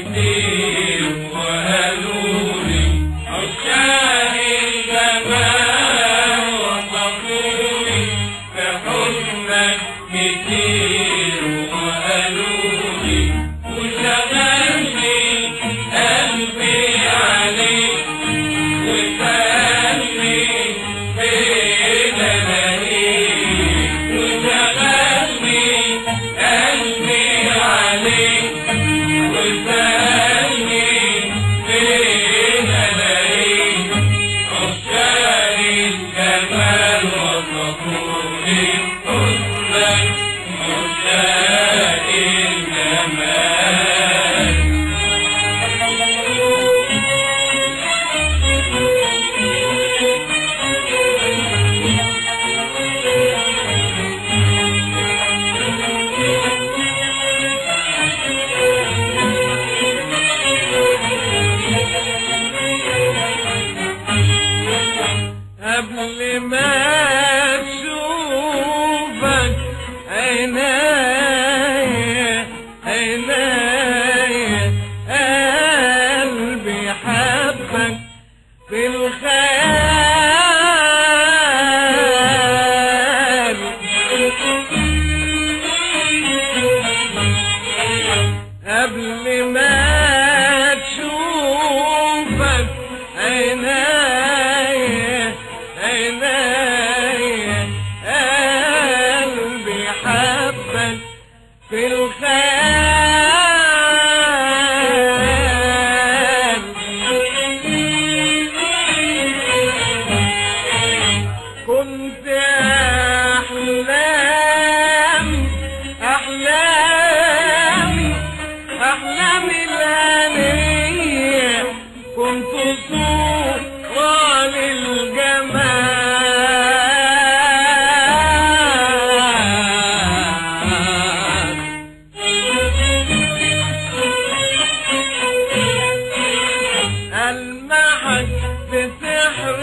كتير وقالولي عشاق الجمال وصفولي بحسنك كتير وقالولي وشغلني قلبي عليك وسألني فين ألاقيك وشغلني قلبي عليك وسألني فين ألاقيك عشاق الجمال وصفولي حسنك عشاق الجمال قبل ما تشوفك عينيا عينيا قلبي حبك في الخيال قبل ما تشوفك عينيا عينيا قلبي حبك في الخيال كنت أحلامي أحلامي أحلامي الآنية كنت صورة للجمال ألمحك بسحر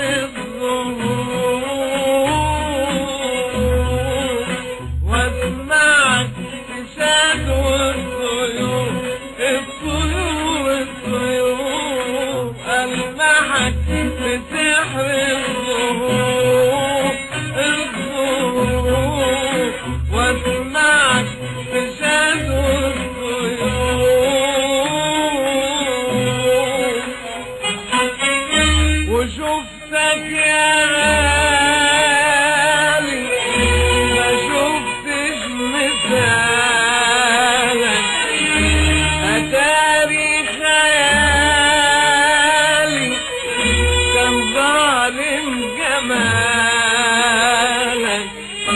الظهور واسمعك بشكوى الطيور الطيور الطيور ألمحك بسحر الظهور الظهور واسمعك بشكوى الطيور وشفتك يا غالي ما شفتش مثالك أتاري خيالي كان ظالم جمالك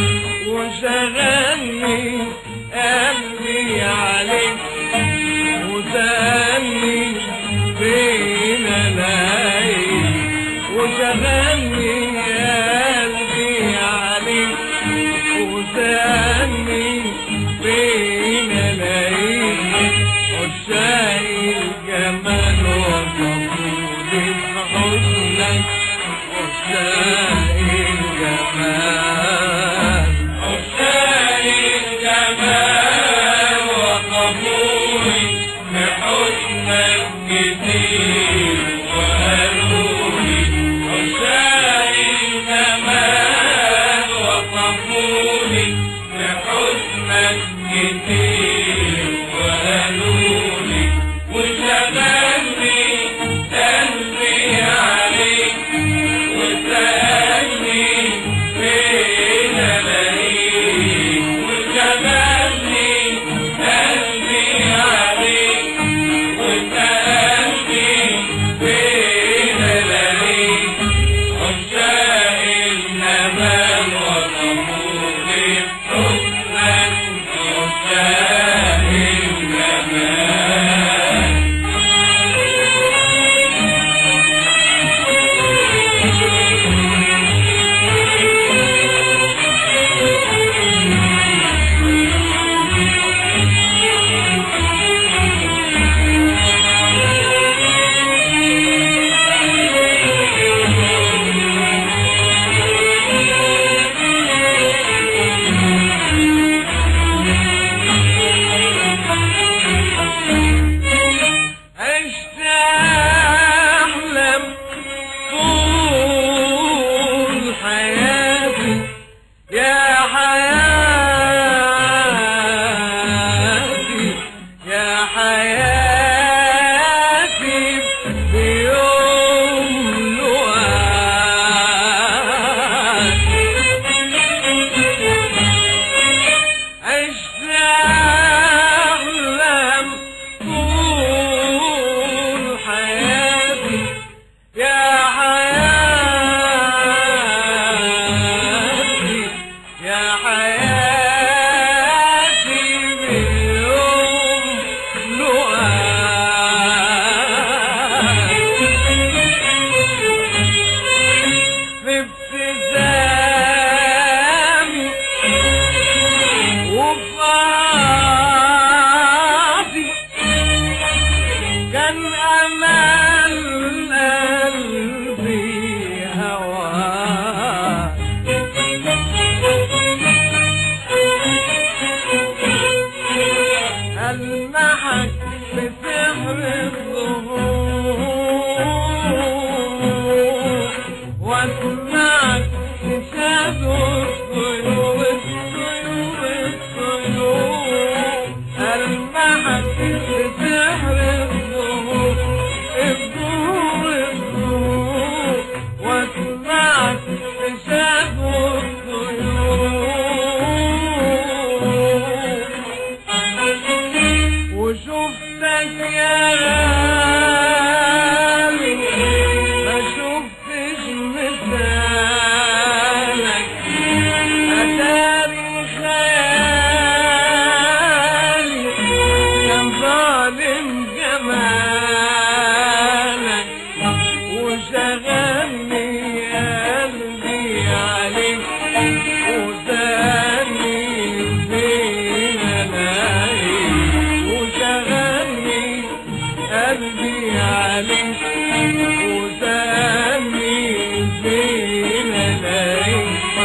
وشغلني قلبي عليك وسألني فين ألاقيك وشغلني قلبي عليك وسألني فين ألاقيك عشاق الجمال وصفولي حسنك عشاق الجمال عشاق الجمال وصفولي بحسنك كتير وقالولي عشاق الجمال وصفولي بحسنك كتير وقالولي وشغلني قلبي عليك وسألني فين ألاقيك وشغلني قلبي عليك وسألني كان أمل قلبي هواك ألمحك بسحر الظهور واسمعك تشهد الطيور ألمحك بسحر الظهور واسمعك تشهد الطيور وشفتك يا غالي ما شفتش مثالك أتاري خيالي كان ظالم جمالك وشغلني قلبي عليك وزاني فين الاقي وشغلني قلبي عليك وزاني فين الاقي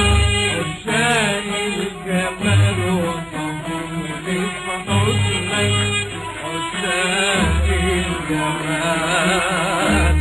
وشايل الجمال وصفوني في حضنك وشايل الجمال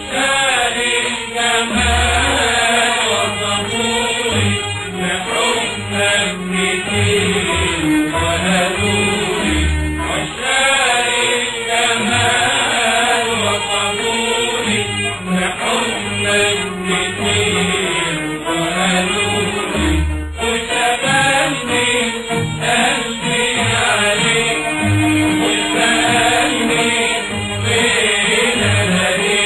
وصفوني بحبك كتير وهدوني عشاق الجمال وصفوني بحبك كتير وهدوني وشغلني قلبي عليك وسألني فين الاقيك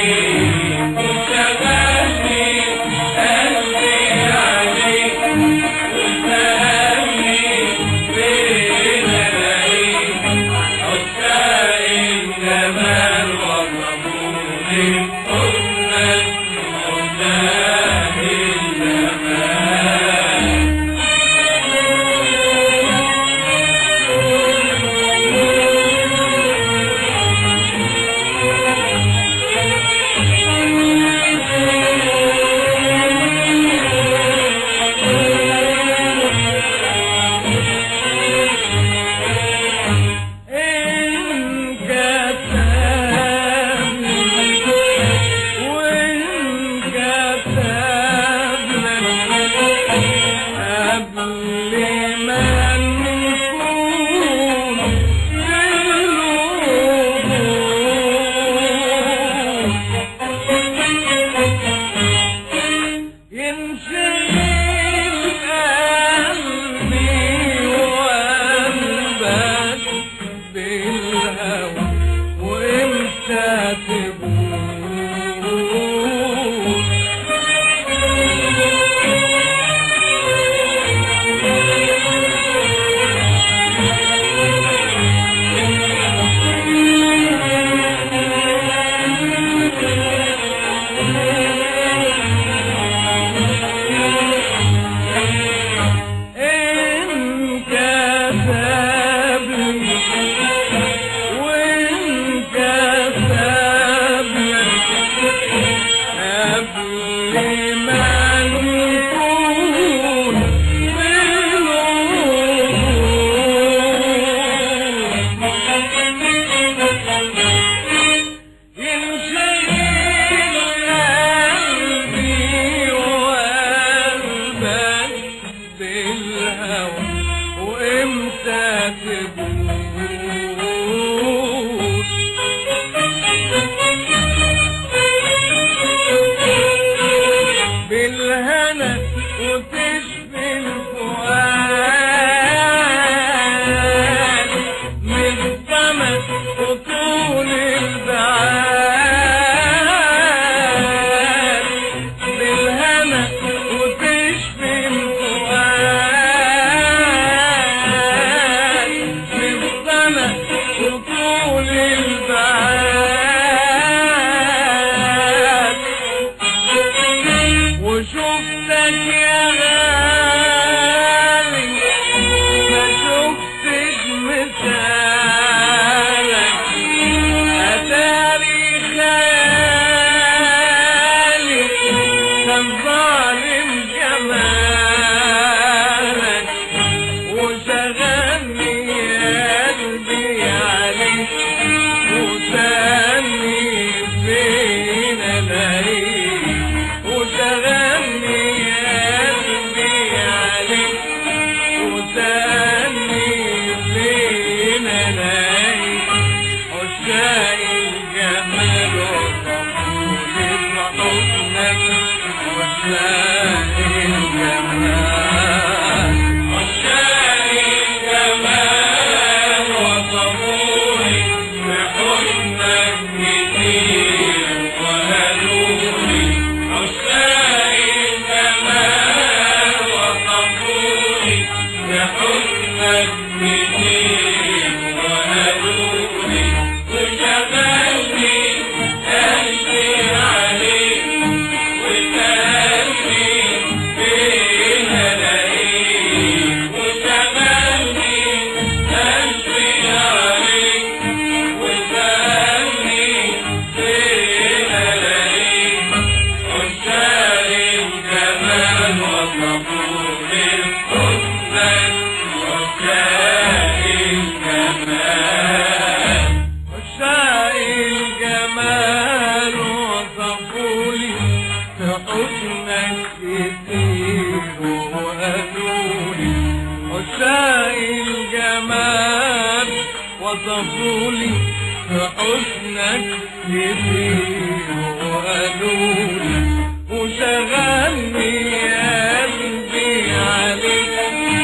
وصفولي حسنك كتير وقالولي وشغلني قلبي عليك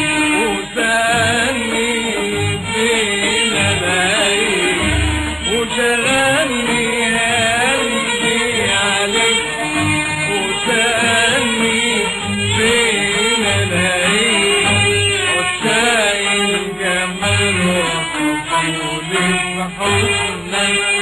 وسألني فين الاقيك وشغلني قلبي عليك وسألني فين الاقيك وشايل جمال وحصولي حسنك